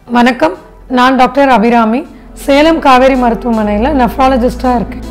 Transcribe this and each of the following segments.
வணக்கம், நான் டாக்டர் அபிராமி, சேலம் காவேரி மருத்துவமனையில் நெஃப்ராலஜிஸ்டாக இருக்கேன்.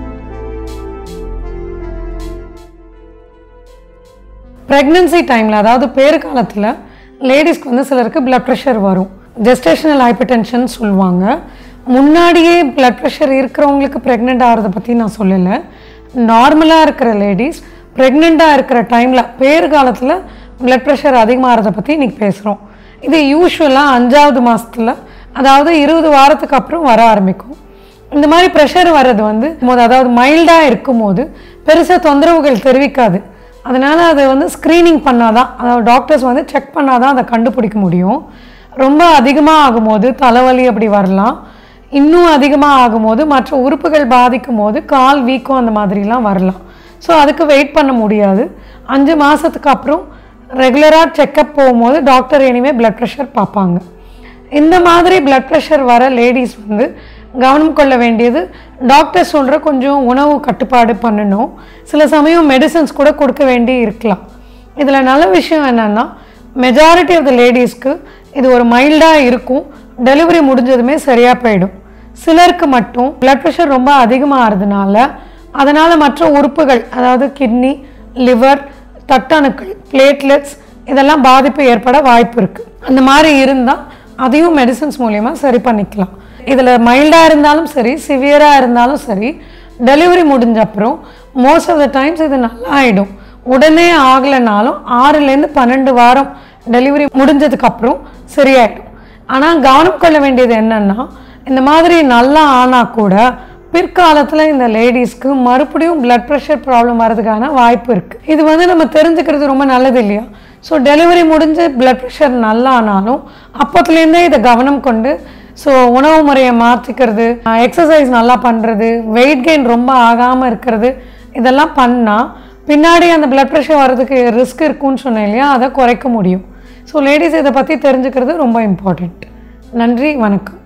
ப்ரெக்னன்சி டைமில், அதாவது பேறு காலத்தில் லேடிஸ்க்கு வந்து சிலருக்கு பிளட் ப்ரெஷர் வரும். ஜெஸ்டேஷனல் ஹைப்பர்டென்ஷன் சொல்லுவாங்க. முன்னாடியே பிளட் ப்ரெஷர் இருக்கிறவங்களுக்கு ப்ரெக்னென்ட் ஆகிறத பற்றி நான் சொல்லலை. நார்மலாக இருக்கிற லேடிஸ் ப்ரெக்னெண்ட்டாக இருக்கிற டைமில் பேறு காலத்தில் பிளட் ப்ரெஷர் அதிகமாகிறத பற்றி இன்றைக்கி பேசுகிறோம். இது யூஸ்வலாக 5வது மாதத்தில், அதாவது 20 வாரத்துக்கு அப்புறம் வர ஆரம்பிக்கும். இந்த மாதிரி ப்ரெஷர் வர்றது வந்து அதாவது மைல்டாக இருக்கும்போது பெருசாக தொந்தரவுகள் தெரிவிக்காது. அதனால் அதை வந்து ஸ்க்ரீனிங் பண்ணாதான், அதாவது டாக்டர்ஸ் வந்து செக் பண்ணாதான் அதை கண்டுபிடிக்க முடியும். ரொம்ப அதிகமாக ஆகும்போது தலைவலி அப்படி வரலாம். இன்னும் அதிகமாக ஆகும்போது மற்ற உறுப்புகள் பாதிக்கும் போது கால் வீக்கம் அந்த மாதிரிலாம் வரலாம். ஸோ அதுக்கு வெயிட் பண்ண முடியாது. 5 மாதத்துக்கு அப்புறம் ரெகுலராக செக்கப் போகும்போது டாக்டர் எனிவே பிளட் ப்ரெஷர் பார்ப்பாங்க. இந்த மாதிரி பிளட் ப்ரெஷர் வர லேடிஸ் வந்து கவனம் கொள்ள வேண்டியது, டாக்டர் சொல்கிற கொஞ்சம் உணவு கட்டுப்பாடு பண்ணணும். சில சமயம் மெடிசன்ஸ் கூட கொடுக்க வேண்டி இருக்கலாம். இதில் நல்ல விஷயம் என்னென்னா, மெஜாரிட்டி ஆஃப் த லேடிஸ்க்கு இது ஒரு மைல்டாக இருக்கும். டெலிவரி முடிஞ்சதுமே சரியாக போயிடும். சிலருக்கு மட்டும் பிளட் ப்ரெஷர் ரொம்ப அதிகமாகிறதுனால அதனால் மற்ற உறுப்புகள், அதாவது கிட்னி, லிவர், தட்டணுக்கள், பிளேட்லெட்ஸ் இதெல்லாம் பாதிப்பு ஏற்பட வாய்ப்பு இருக்குது. அந்த மாதிரி இருந்தால் அதையும் மெடிசன்ஸ் மூலமா சரி பண்ணிக்கலாம். இதில் மைல்டாக இருந்தாலும் சரி, சிவியராக இருந்தாலும் சரி, டெலிவரி முடிஞ்ச அப்புறம் மோஸ்ட் ஆஃப் த டைம்ஸ் இது நல்லா ஆகிடும். உடனே ஆகலைனாலும் 6லேருந்து 12 வாரம் டெலிவரி முடிஞ்சதுக்கப்புறம் சரியாயிடும். ஆனால் கவனம் கொள்ள வேண்டியது என்னென்னா, இந்த மாதிரி நல்லா ஆனால் கூட பிற்காலத்தில் இந்த லேடிஸ்க்கு மறுபடியும் பிளட் ப்ரெஷர் ப்ராப்ளம் வரதுக்கான வாய்ப்பு இருக்குது. இது வந்து நம்ம தெரிஞ்சுக்கிறது ரொம்ப நல்லது இல்லையா? ஸோ டெலிவரி முடிஞ்சு பிளட் ப்ரெஷர் நல்லா ஆனாலும் அப்போத்துலேருந்தே இதை கவனம் கொண்டு, ஸோ உணவு முறையை மாற்றிக்கிறது, எக்ஸசைஸ் நல்லா பண்ணுறது, வெயிட் கெயின் ரொம்ப ஆகாமல் இருக்கிறது, இதெல்லாம் பண்ணால் பின்னாடி அந்த பிளட் ப்ரெஷர் வர்றதுக்கு ரிஸ்க் இருக்குன்னு சொன்னேன் இல்லையா, அதை குறைக்க முடியும். ஸோ லேடிஸ் இதை பற்றி தெரிஞ்சுக்கிறது ரொம்ப இம்பார்ட்டண்ட். நன்றி, வணக்கம்.